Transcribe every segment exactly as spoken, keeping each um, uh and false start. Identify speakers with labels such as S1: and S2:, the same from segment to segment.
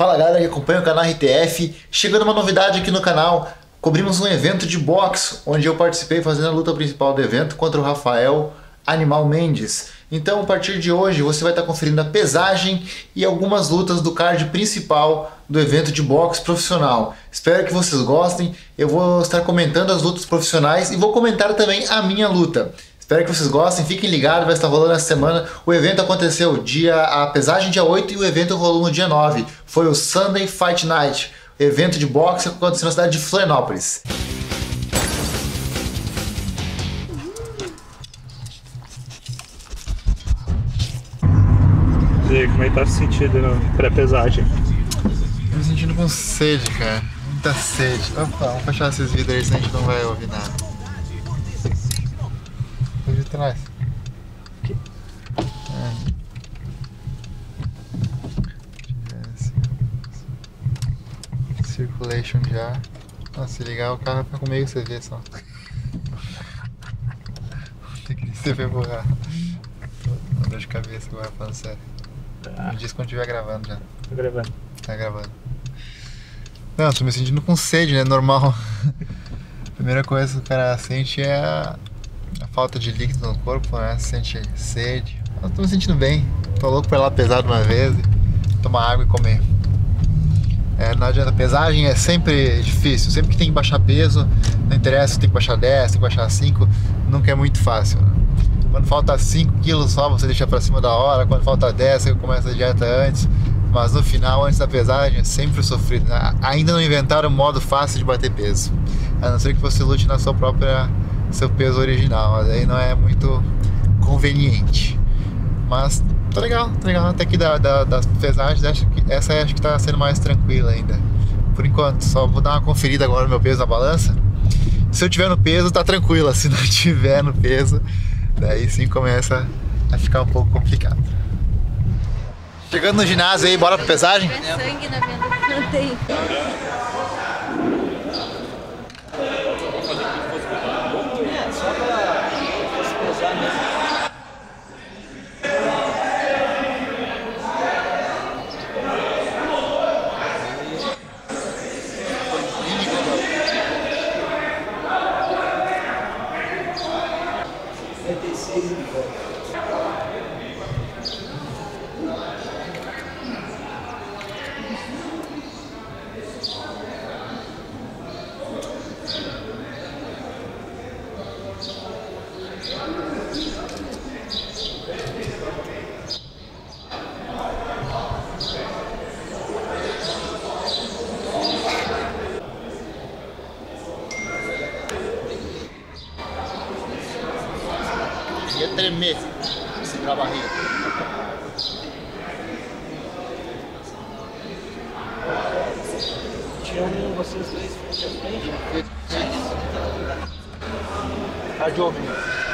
S1: Fala galera que acompanha o canal R T F, chegando uma novidade aqui no canal. Cobrimos um evento de boxe, onde eu participei fazendo a luta principal do evento contra o Rafael Animal Mendes. Então a partir de hoje você vai estar conferindo a pesagem e algumas lutas do card principal do evento de boxe profissional. Espero que vocês gostem, eu vou estar comentando as lutas profissionais e vou comentar também a minha luta. Espero que vocês gostem, fiquem ligados, vai estar rolando essa semana. O evento aconteceu dia, a pesagem dia oito e o evento rolou no dia nove. Foi o Sunday Fight Night, evento de boxe que aconteceu na cidade de Florianópolis.
S2: E aí, como é que tá se sentindo na pré-pesagem?
S1: Tô me sentindo com sede, cara. Muita sede. Opa, vamos fechar esses vidros aí, senão a gente não vai ouvir nada. Foi de trás.
S2: Aqui.
S1: É. Circulation já. Nossa, se ligar o carro fica com meio C V só. Tem que C V borrar. Tô com dor de cabeça agora, falando sério.
S2: Tá.
S1: Me diz quando estiver gravando já.
S2: Tô gravando.
S1: Tá gravando. Não, tô me sentindo com sede, né? Normal. A primeira coisa que o cara sente é a, a falta de líquido no corpo, né? Sente sede. Eu tô me sentindo bem. Tô louco pra ir lá pesar de uma vez, tomar água e comer. É, não adianta, pesagem é sempre difícil. Sempre que tem que baixar peso, não interessa se tem que baixar dez, tem que baixar cinco, nunca é muito fácil, né? Quando falta cinco quilos só, você deixa pra cima da hora. Quando falta dez, você começa a dieta antes. Mas no final, antes da pesagem, é sempre sofrido, né? Ainda não inventaram um modo fácil de bater peso. A não ser que você lute na sua própria, seu peso original. Mas aí não é muito conveniente. Mas tá legal, tá legal. Até que da, da, das pesagens, acho que essa acho que tá sendo mais tranquila ainda. Por enquanto, só vou dar uma conferida agora no meu peso na balança. Se eu tiver no peso, tá tranquila. Se não tiver no peso, daí sim começa a ficar um pouco complicado. Chegando no ginásio aí, bora pra pesagem?
S3: Se tiver sangue na venda, não tem.
S1: Ia tremer, segurar a barriga.
S2: Tinha um, vocês dois frente a frente.
S1: Cardiômetro.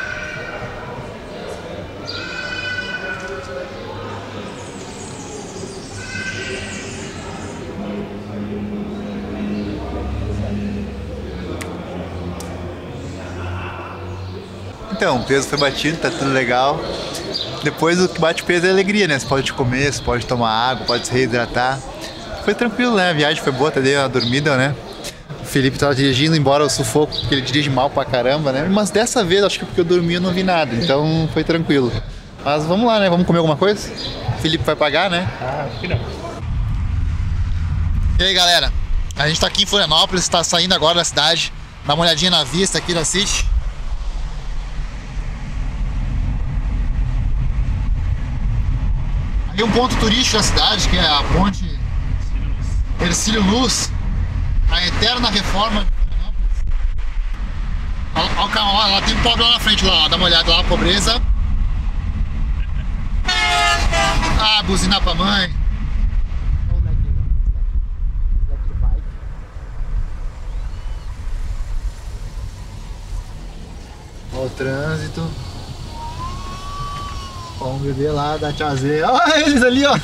S1: Então, o peso foi batido, tá tudo legal. Depois o que bate peso é alegria, né? Você pode comer, você pode tomar água, pode se reidratar. Foi tranquilo, né? A viagem foi boa, até dei uma dormida, né? O Felipe tava dirigindo, embora o sufoco, porque ele dirige mal pra caramba, né? Mas dessa vez, acho que porque eu dormi eu não vi nada, então foi tranquilo. Mas vamos lá, né? Vamos comer alguma coisa? O Felipe vai pagar, né?
S2: Ah, acho que não.
S1: E aí, galera? A gente tá aqui em Florianópolis, tá saindo agora da cidade. Dá uma olhadinha na vista aqui da City. Tem um ponto turístico da cidade, que é a ponte Hercílio Luz, a eterna reforma de Florianópolis. Olha o carro lá, lá tem um pobre lá na frente, lá, dá uma olhada lá, pobreza. Ah, buzinar pra mãe. Olha o trânsito. Vamos beber lá, dar tchauzinho. Olha eles ali, ó.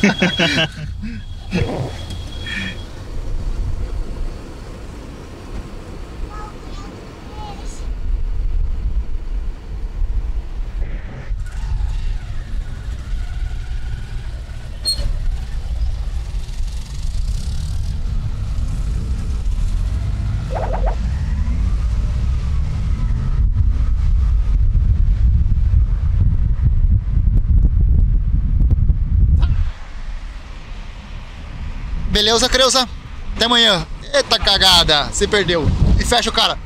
S1: Beleza, Creuza? Até amanhã. Eita cagada, você perdeu. E fecha o cara.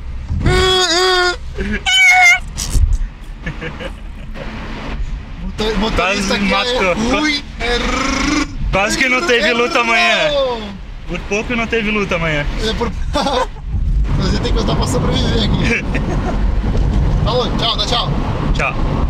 S1: Motorista aqui é ruim.
S2: Quase que não teve luta amanhã. Por pouco não teve luta amanhã.
S1: É por... Você tem que gostar pra sobreviver aqui. Falou, tchau, dá tchau.
S2: Tchau.